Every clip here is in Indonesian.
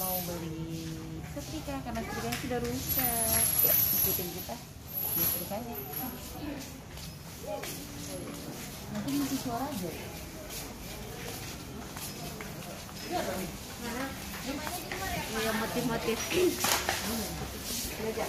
mau beli setrika karena setrikanya sudah rusak. Ikutin kita beli setrikanya. Nanti ngisi suara aja. Mana? Iya, motif-motif. Ini aja.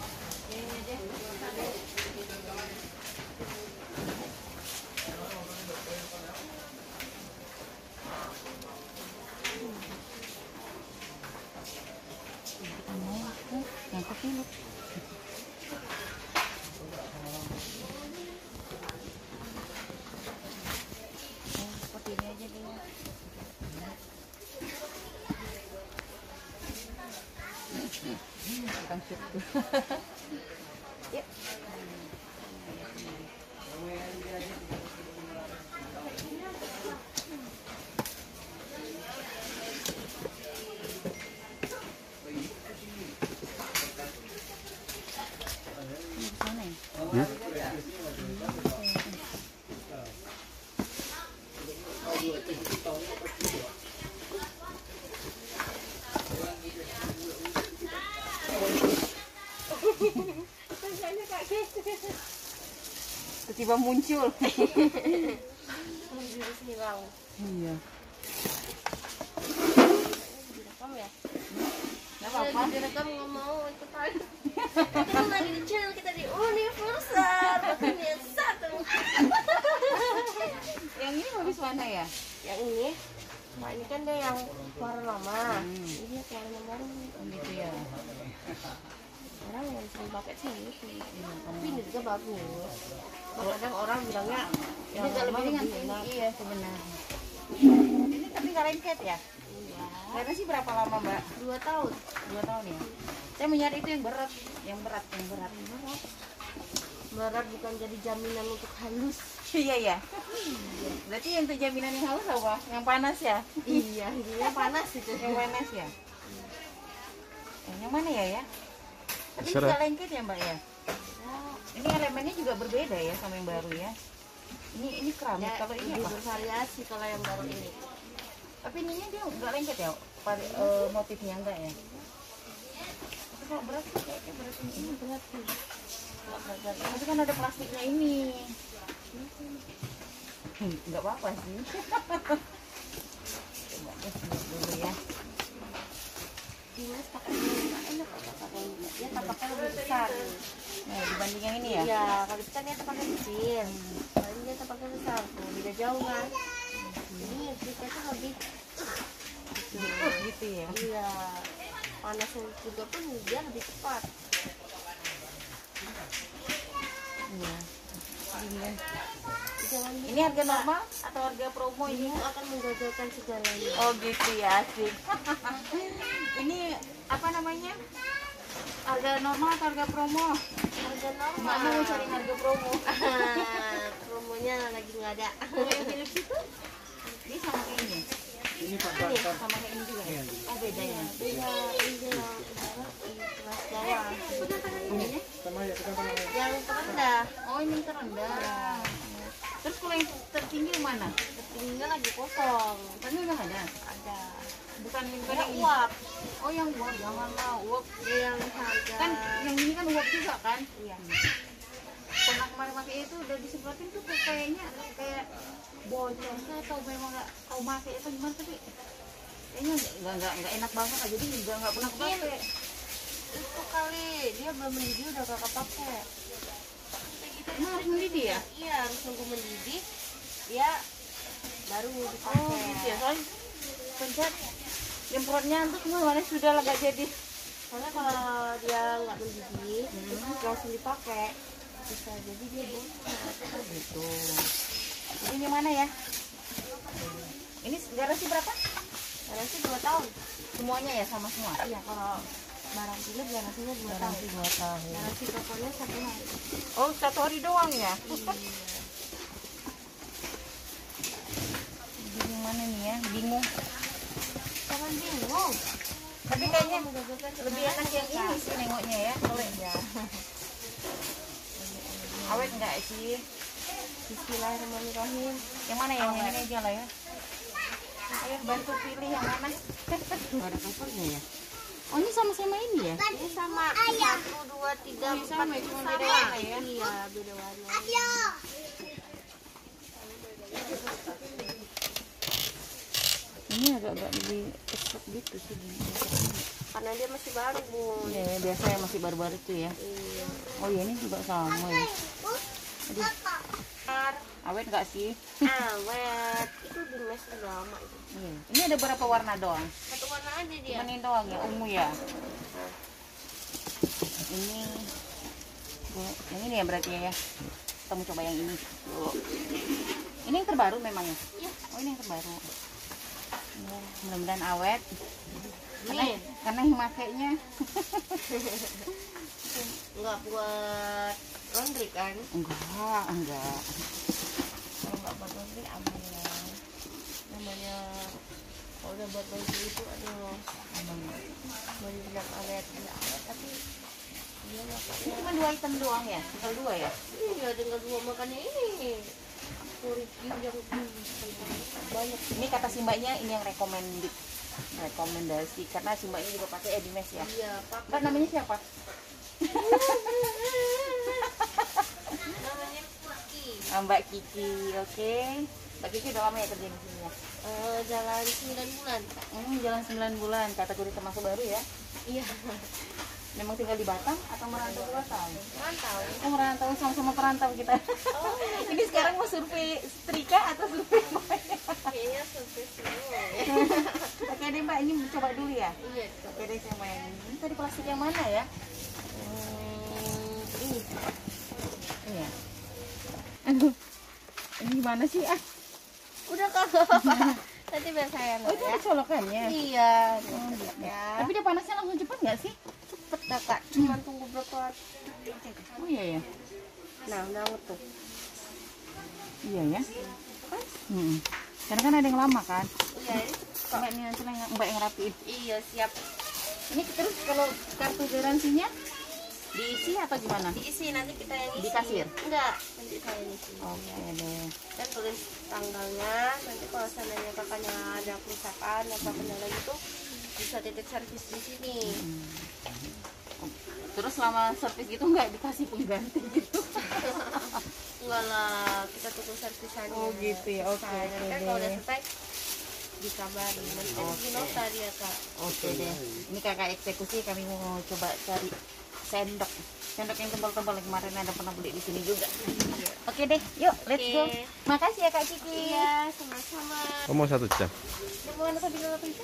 Yang kecil. Seperti ini aja dulu. Tukang syukur. Yuk. Tiba-tiba muncul. Hilang. Iya. Direkam ya? Nggak apa-apa. Direkam nggak mau ikutan. Kita lagi di channel kita di Universal. Makanya satu. Yang ini bagus mana ya? Yang ini. Nah ini kan deh yang warna lama. Ini yang warna baru. Gitu ya. Orang yang sering pakai sini sih. Tapi ini juga bagus. Kadang orang bilangnya Ini yang kalau lama ini kan lebih enak. iya sebenarnya. Ini tapi nggak lengket ya? Iya. Karena sih berapa lama Mbak? 2 tahun. 2 tahun ya? Saya mencari itu yang berat, yang berat. Berat bukan jadi jaminan untuk halus. Iya ya. Berarti yang untuk jaminan yang halus apa? Yang panas ya? Iya, dia panas itu. Yang panas ya? Yang mana ya? Tapi nggak lengket ya Mbak ya? Ini elemennya juga berbeda ya sama yang baru ya. Ini keramik. Ya, kalau ini lebih apa? bervariasi kalau yang baru ini. Tapi ininya dia nggak lengket ya? Motifnya enggak ya? Tapi kalau berat sih kayaknya berat ini berat sih. Tapi kan ada plastiknya ini. Nggak apa-apa sih. Coba deh dulu ya. Mas pakai ini nggak enak kalau pakai ini. Dia tapaknya lebih besar. Nah, dibanding yang ini ya? Iya, kalau kita dia tapaknya kecil. Kalau ini dia tapaknya besar. Tuh, beda jauh kan? Ini kita tuh lebih Gitu ya? iya. Panasnya juga pun dia lebih cepat. Iya. Dingin. Jangan Ini harga normal atau harga promo ini ini? akan menggagalkan segalanya. Oh gitu ya, asik. Ini apa namanya? Harga normal atau harga promo? Harga normal. Mama mau cari harga promo. Promonya lagi nggak ada. Yang Philips itu? Ini sama kayak ini? Ini Pak Ini sama kayak ini juga ya? Oh beda ya? Beda, ini yang kelas bawah. Ininya? sama ya, kita sama ya. Yang terendah. Oh ini terendah. Terus kalau yang tertinggi mana? Tertingginya lagi kosong. Kan udah ada? Ada. Bukan yang Ada ini? uap. Oh yang uap, janganlah uap. Dia yang harga. Kan yang ini kan uap juga kan? Iya. Pernah kemarin pakai itu udah disemprotin tuh kayaknya kayak bocor atau memang nggak kau pakai itu gimana tapi kayaknya nggak enak banget aja jadi juga nggak pernah Mungkin pakai. itu kali dia belum mendidih udah kakak pakai. Emang harus mendidih ya? Iya, harus nunggu mendidih. Ya baru dipakai. Oh gitu ya, soalnya pencet nyemprotnya untuk kemarin sudah lah nggak jadi. Soalnya kalau dia nggak mendidih, itu langsung dipakai. Bisa jadi dia bocor. Gitu. Ini mana ya? Ini garansi berapa? Garansi 2 tahun. Semuanya ya sama semua? Iya, kalau barang ini garansinya 2 tahun. Garansi 2 tahun. Garansi tokonya 1 hari. Oh 1 hari doang ya? Bingung mana nih ya? Bingung. Jangan bingung. Tapi kayaknya lebih enak yang ini sih nengoknya ya. Kalau ya. awet enggak sih? Bismillahirrahmanirrahim. Yang mana yang ini aja lah ya? Ayo bantu pilih yang mana. Ada covernya ya. Oh ini sama-sama ini ya? Ini sama 1, 2, 3, 4 sama, cuma beda warna ya? Iya, beda warna. Ini agak-agak lebih kesut gitu sih. Karena dia masih baru, Bun. Ya, biasa yang masih baru-baru tuh ya. Iya. Oh iya ini juga sama ya. Aduh, awet nggak sih? Awet. Itu di mes udah lama itu. Iya. Ini ada berapa warna doang? Satu warna aja dia. Cuman ini doang ya, ungu ya. Ini, yang ini ya berarti ya. Kita mau coba yang ini. Ini yang terbaru memang ya? Iya. Oh ini yang terbaru. Ya, mudah-mudahan awet. Nih. Karena yang makainya Enggak buat laundry kan? enggak. Kalau nggak buat laundry aman ya. Namanya kalau udah buat laundry itu aduh banyak bilang awet, ada awet tapi dia nggak Ini pakai. cuma 2 item doang ya? Tinggal 2 ya? Iya tinggal 2 makannya ini. Review yang banyak. Ini kata si mbaknya ini yang rekomendasi karena si mbaknya juga pakai Edimes ya. Iya, Pak. Mbak namanya siapa? Namanya Paki. Mbak Kiki, oke. Mbak Kiki udah lama ya kerja di sini ya? Jalan 9 bulan. Jalan 9 bulan, kategori termasuk baru ya. Iya. Memang tinggal di Batam atau merantau ke Batam? Mantau. Oh merantau, sama-sama perantau kita. Oh, Ini sekarang mau survei setrika atau survei apa ya? kayaknya survei semua. Oke deh mbak, ini coba dulu ya. Iya. Oke deh sama yang ini. Ini tadi plastik yang mana ya? Ini. Ini ya. Aduh, ini gimana sih? Udah kak. Nanti biar saya Oh itu ada colokannya? Iya. Ya. Tapi dia panasnya langsung cepat nggak sih? Cepet dah kak. Cuma tunggu berapa detik aja. Oh iya ya? Nah udah tuh. Iya ya? Karena kan ada yang lama kan? Iya ini. Mbak ini nanti mbak yang rapiin. Iya siap. Ini terus kalau kartu garansinya diisi atau gimana? Diisi nanti kita yang isi. Di kasir? Enggak. Nanti saya yang isi. Oke deh. Kita tulis tanggalnya. Nanti kalau seandainya kakaknya ada kerusakan atau kendala gitu bisa titip servis di sini. Terus selama servis gitu nggak dikasih pengganti gitu? Enggak lah, kita tunggu servisannya. Oh gitu ya, oke, Nah, oke kan deh. kalau udah selesai dikabarin. Nanti di nota dia kak. Oke deh. Ini kakak eksekusi, kami mau coba cari sendok. Sendok yang tebal-tebal yang kemarin ada pernah beli di sini juga. Oke deh, yuk let's go. Oke. Makasih ya Kak Kiki. Iya, sama-sama. Kamu 1 jam. Mau anu tadi dulu bisa?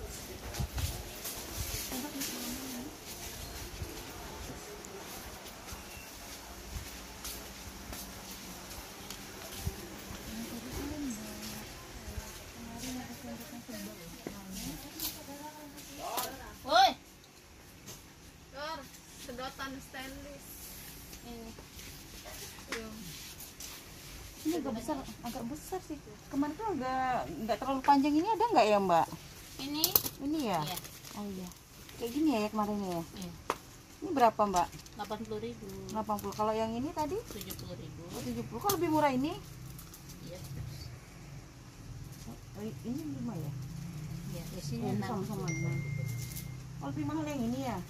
Woi. Dor, sedotan stainless. Ini. Ini agak besar sih. Kemarin tuh nggak terlalu panjang, ini ada nggak ya Mbak? Ini Ini ya? Iya. Oh iya. Kayak gini ya kemarin ya? Iya. Ini berapa Mbak? 80.000, 80. Kalau yang ini tadi? 70.000. Oh, 70. Kok lebih murah ini? Iya. Oh, ini 5 ya? Iya, di Ini sini sama-sama. Oh, lebih mahal yang ini ya?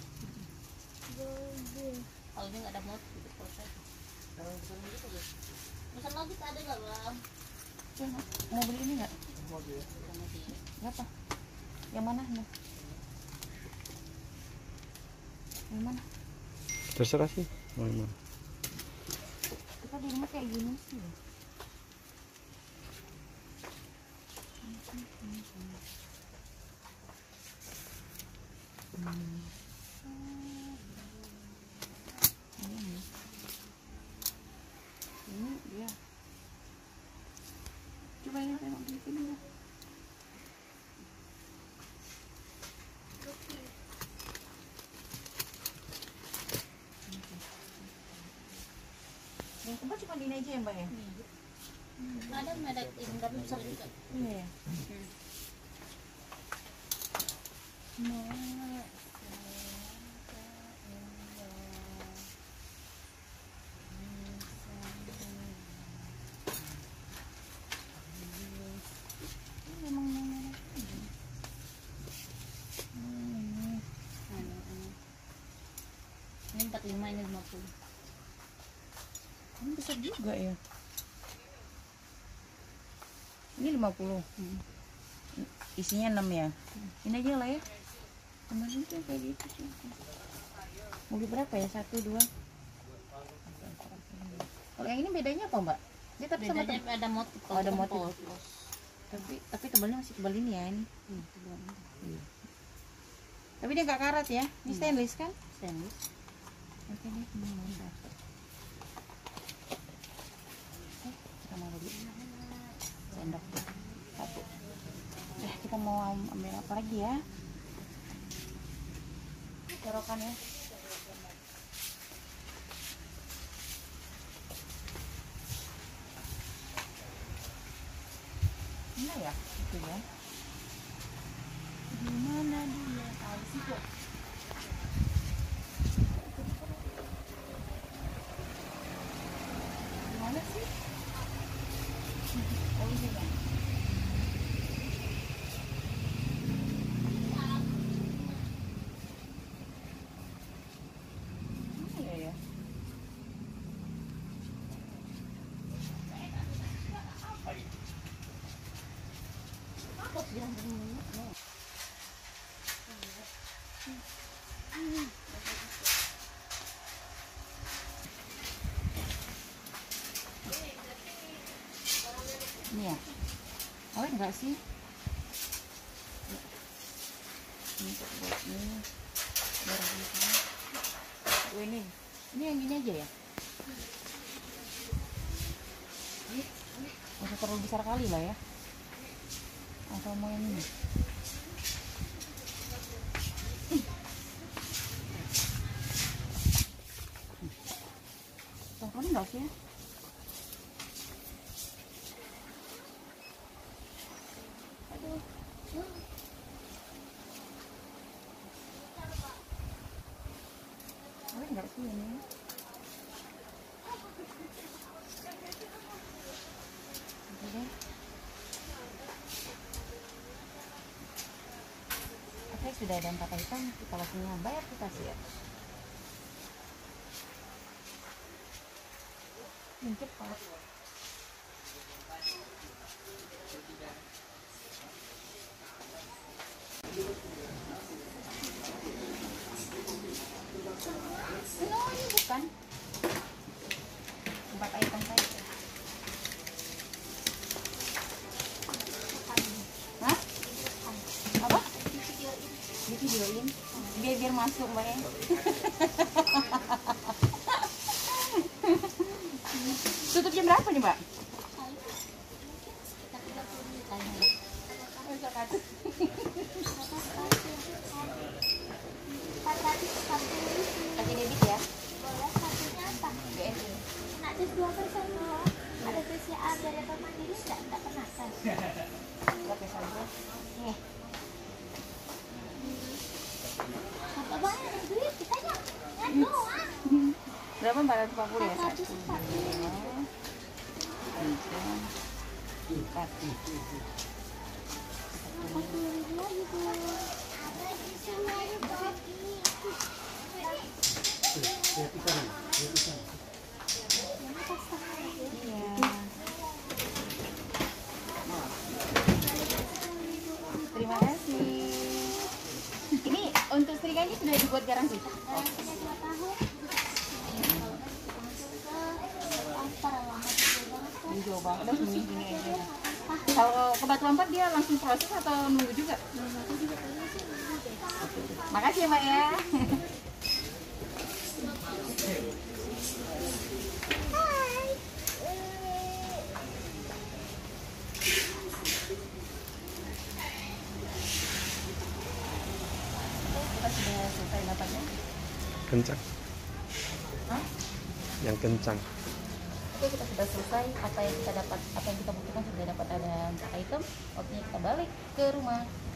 Kalau ini nggak ada mod gitu proses. Pesan lagi tak ada nggak bang? Mau beli ini nggak? Berapa? Yang mana? Yang mana? Terserah sih. Mau yang mana? Kita di rumah kayak gini sih. Ini dia. Coba ini tengok di sini ya. Yang tempat cuma di ini aja ya Mbak ya? Ada merek ini tapi besar juga. Iya ya. Memang 45 ini 50. Ini besar juga ya. Ini 50. Isinya 6 ya. Ini aja lah ya. Kemarin tuh kayak gitu sih. Mau beli berapa ya? 1, 2. Kalau yang ini bedanya apa, Mbak? Dia tapi sama Bedanya ada motif. Oh, ada motif. Tapi tebalnya masih tebal ini ya ini. Iya. Tapi dia nggak karat ya. Ini stainless kan? Stainless. Oke deh, mantap. Kita mau beli sendok satu. Kita mau ambil apa lagi ya? Corokan ya. Mana ya? Itu ya. Di mana dia? Di situ. Di mana sih? Oh ini ya. Mana ya? Ini ya? Awet enggak sih? Ini buat ini. Merah ini. Oh, ini. Ini yang gini aja ya? Masih terlalu besar kali lah ya. Atau mau yang ini? Tongkol enggak sih ya? Enggak sih ini. Oke, sudah ada 4 item. Kita langsungnya bayar kita sih ya. Ini cepat. No, ini bukan 4 item saja. Hah? Apa? Di videoin biar masuk Mbak ya. Tutup jam berapa nih Mbak? Kasih debit ya. Boleh, satunya apa? BNI. Nak tes 2% loh. Ada TCA dari apa mandiri enggak pernah kan? Oke saja. Nih. Apa banyak duit kita ya? Yang doang. Berapa 440 ya? 440. 40.000 lagi tuh. Ada di sana kopi. Lihat ikan, lihat ikan. Iya. Terima kasih. Ini untuk setrikanya sudah dibuat garansi? Sudah 2 tahun. Jauh banget, udah gini aja. Kalau ke Batu Ampar dia langsung proses atau nunggu juga? Makasih ya Mbak ya. Kita sudah selesai dapatnya. Kencang. Hah? Yang kencang. Oke, kita sudah selesai. Apa yang kita butuhkan sudah dapat, ada 4 item. Waktunya kita balik ke rumah.